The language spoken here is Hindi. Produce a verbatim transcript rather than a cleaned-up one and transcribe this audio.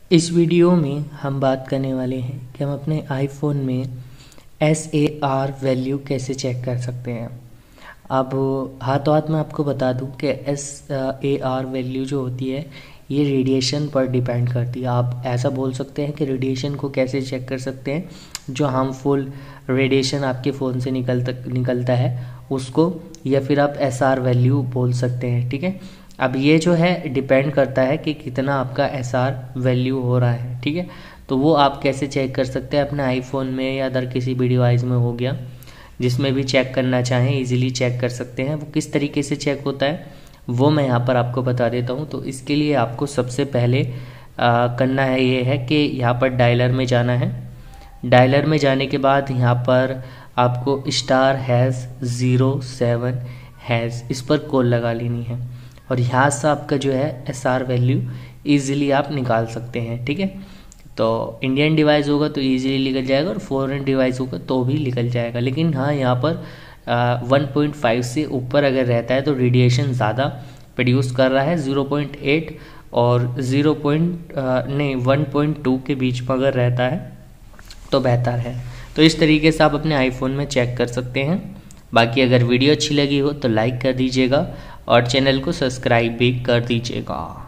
इस वीडियो में हम बात करने वाले हैं कि हम अपने आईफोन में एस ए आर वैल्यू कैसे चेक कर सकते हैं। अब हाथों हाथ मैं आपको बता दूं कि एस ए आर वैल्यू जो होती है ये रेडिएशन पर डिपेंड करती है। आप ऐसा बोल सकते हैं कि रेडिएशन को कैसे चेक कर सकते हैं, जो हार्मफुल रेडिएशन आपके फ़ोन से निकल तक निकलता है उसको, या फिर आप एस आर वैल्यू बोल सकते हैं। ठीक है, अब ये जो है डिपेंड करता है कि कितना आपका एस आर वैल्यू हो रहा है। ठीक है, तो वो आप कैसे चेक कर सकते हैं अपने आईफोन में या अदर किसी भी डिवाइस में हो गया, जिसमें भी चेक करना चाहें इजीली चेक कर सकते हैं। वो किस तरीके से चेक होता है वो मैं यहाँ पर आपको बता देता हूँ। तो इसके लिए आपको सबसे पहले आ, करना है ये है कि यहाँ पर डायलर में जाना है। डायलर में जाने के बाद यहाँ पर आपको star hash zero seven hash इस पर कॉल लगा लेनी है, और यहाँ से आपका जो है एस आर वैल्यू ईज़िली आप निकाल सकते हैं। ठीक है, तो इंडियन डिवाइस होगा तो ईज़िली निकल जाएगा, और फॉरेन डिवाइस होगा तो भी निकल जाएगा। लेकिन हाँ, यहाँ पर वन पॉइंट फाइव से ऊपर अगर रहता है तो रेडिएशन ज़्यादा प्रोड्यूस कर रहा है। ज़ीरो पॉइंट एट और ज़ीरो पॉइंट नहीं वन पॉइंट टू के बीच में अगर रहता है तो बेहतर है। तो इस तरीके से आप अपने आईफोन में चेक कर सकते हैं। बाकी अगर वीडियो अच्छी लगी हो तो लाइक कर दीजिएगा और चैनल को सब्सक्राइब भी कर दीजिएगा।